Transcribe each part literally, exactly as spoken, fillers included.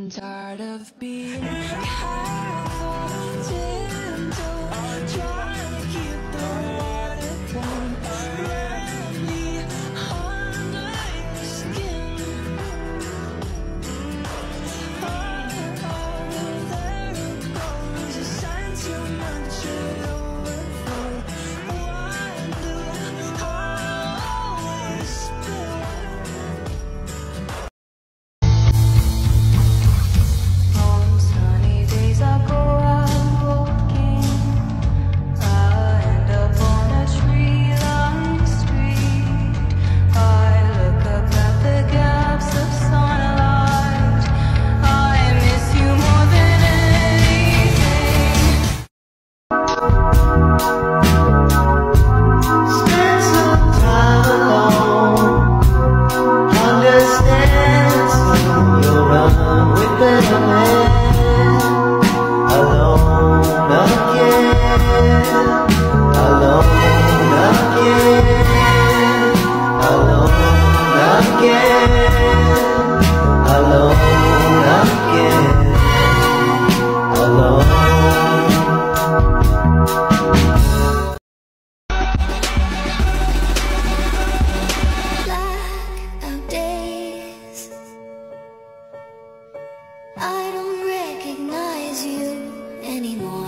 I'm tired of being careful, gentle, trying to keep the water warm. Let me under your skin. Oh, oh, there it goes. A sign too much it overflow. Why do I always spill? I don't recognize you anymore.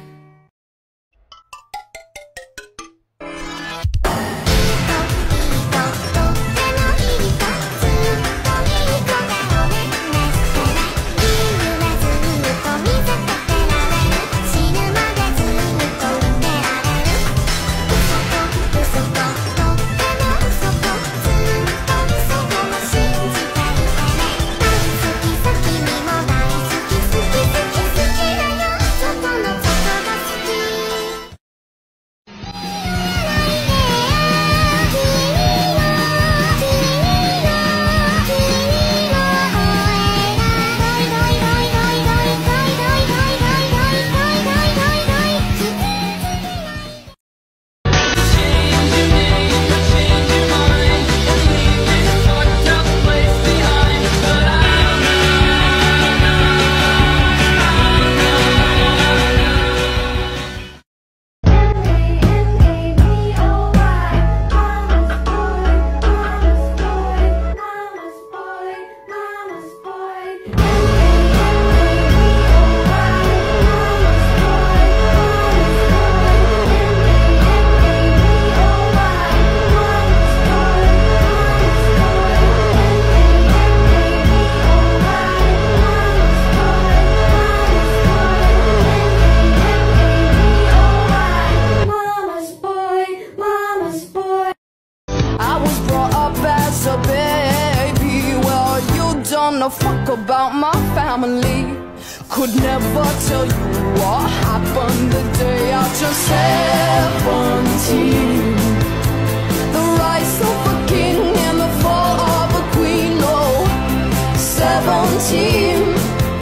No fuck about my family. Could never tell you what happened the day I turned seventeen. The rise of a king and the fall of a queen. Oh, seventeen.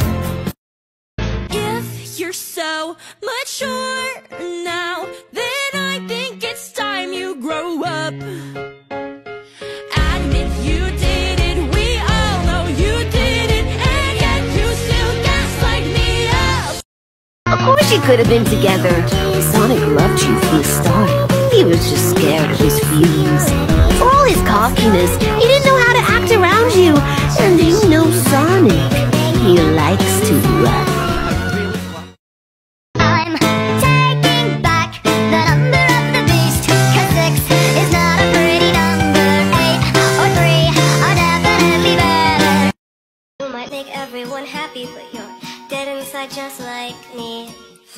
If you're so mature now, then I think it's time you grow up. Admit you did it, we all know you did it, and yet you still gaslight me up. Of course you could have been together. Sonic loved you from the start. He was just scared of his feelings. For all his cockiness, he didn't know how to act around you. And you know Sonic, he likes to run. I'm taking back the number of the beast, 'cause six is not a pretty number. Eight or three are definitely better. You might make everyone happy, but you're dead inside just like me.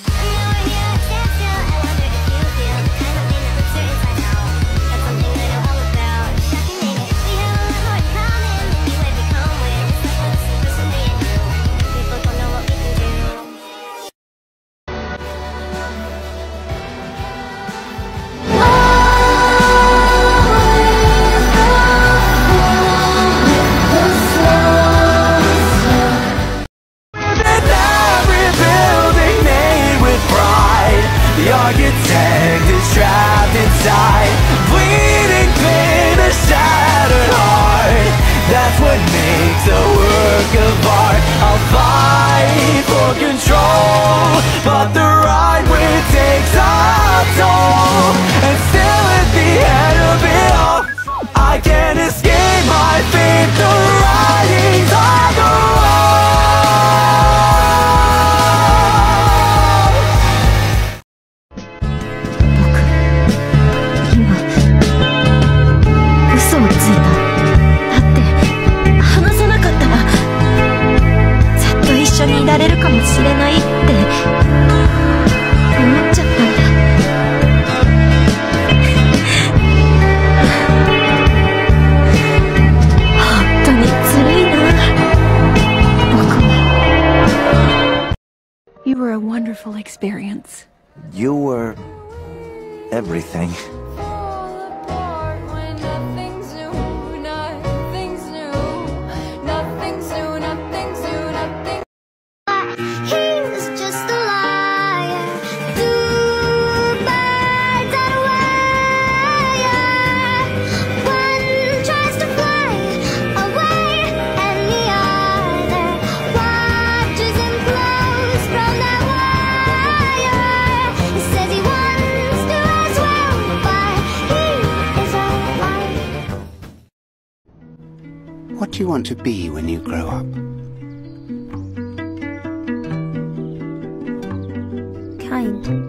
Architect is trapped inside, bleeding pain, a shattered heart. That's what makes a work of art. I'll but the right way takes a toll. And still at the end of it all, I can't escape my fate. The writings on the wall. 今嘘をついた。だって話さなかったらずっと一緒にいられるかもしれないって思っちゃったんだ。本当にずるいな、僕は。 You were a wonderful experience. You were everything. Fall apart when nothing's new, nothing's new, nothing's new, nothing's new, nothing. He was just a liar. Two birds on a wire. One tries to fly away, and the other watches him close from that wire. He says he wants to as well, but he is a liar. What do you want to be when you grow up? Kind.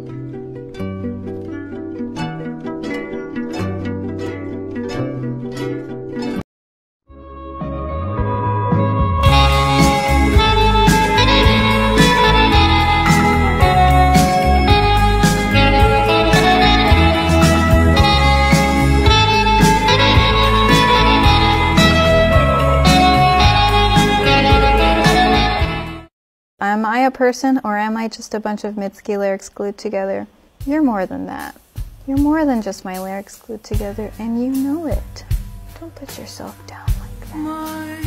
Am I a person, or am I just a bunch of Mitsuki lyrics glued together? You're more than that. You're more than just my lyrics glued together, and you know it. Don't put yourself down like that.